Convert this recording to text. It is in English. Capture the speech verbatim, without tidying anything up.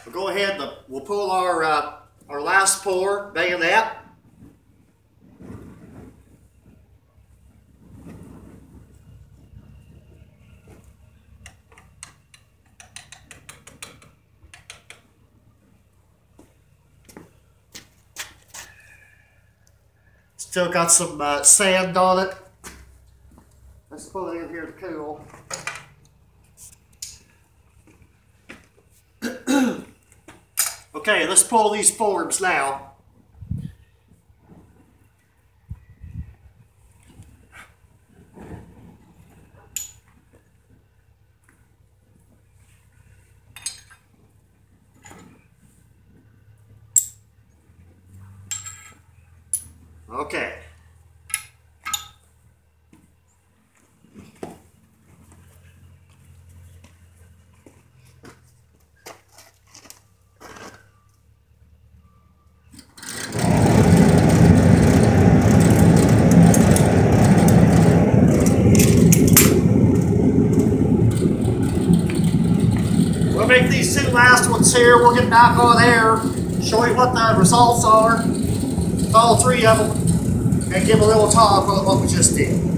we'll go ahead and we'll pull our uh, our last pour, Bayonet. Still got some uh, sand on it. Let's put it in here to cool. Okay, let's pull these forms now. Okay. We'll make these two last ones here. We'll get back on air, show you what the results are, all three of them, and give a little talk on what we just did.